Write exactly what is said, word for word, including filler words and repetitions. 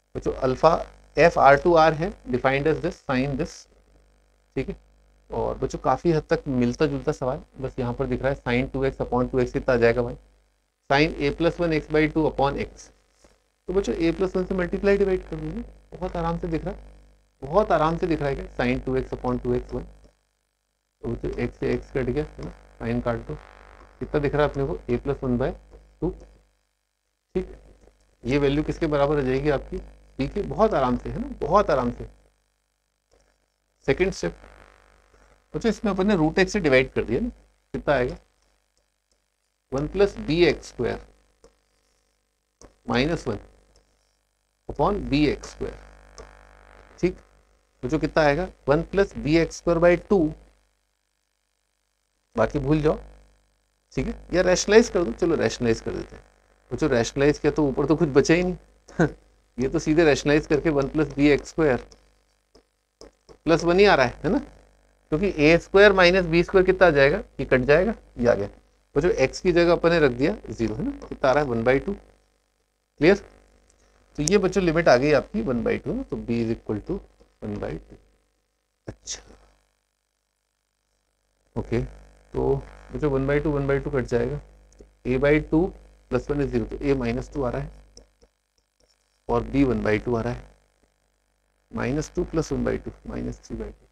बच्चों alpha F R two R है, defined as this, sign this, ठीक है। और बच्चों काफी हद तक मिलता जुलता सवाल, बस यहाँ पर दिख रहा है sign two x upon two x कितना आ जाएगा भाई, sign A plus one x by two upon x. तो बच्चों ए प्लस वन से मल्टीप्लाई डिवाइड कर दूंगे, बहुत आराम से दिख रहा है, बहुत आराम से दिख रहा है क्या, sign two x upon two x one. तो बच्चों एक्स से एक्स कट गया है ना, साइन काट दो, कितना दिख रहा है अपने को, A plus one by two, ठीक। ये वैल्यू किसके बराबर आ जाएगी आपकी, ठीक है, बहुत आराम से, है ना, बहुत आराम से। सेकेंड स्टेप बच्चों, इसमें अपन ने रूट एक्स से डिवाइड कर दिया ना, कितना आएगा, one plus B x square minus one upon B x square, ठीक। बच्चों कितना आएगा, one plus B x square by two, बाकी भूल जाओ, ठीक है, या रैशनलाइज कर दो, चलो रैशनलाइज कर देते हैं। बच्चों रैशनलाइज किया तो ऊपर तो कुछ बचा ही नहीं ये तो सीधे रैशनलाइज करके one plus B x square plus one ही आ रहा है है ना, क्योंकि A square minus B square कितना आ जाएगा, ये कट जाएगा, ये आ गया। बच्चों एक्स की जगह अपन ने रख दिया जीरो, है ना, कितना आ रहा है, वन बाई टू, क्लियर। तो ये बच्चों लिमिट आ गई आपकी वन बाई टू, तो B is equal to one by two. अच्छा ओके, तो बच्चों one by two one by two cut जाएगा, A by two plus one is zero, तो ए माइनस टू आ रहा है और बी वन बाई टू आ रहा है, minus two plus one by two minus three by to,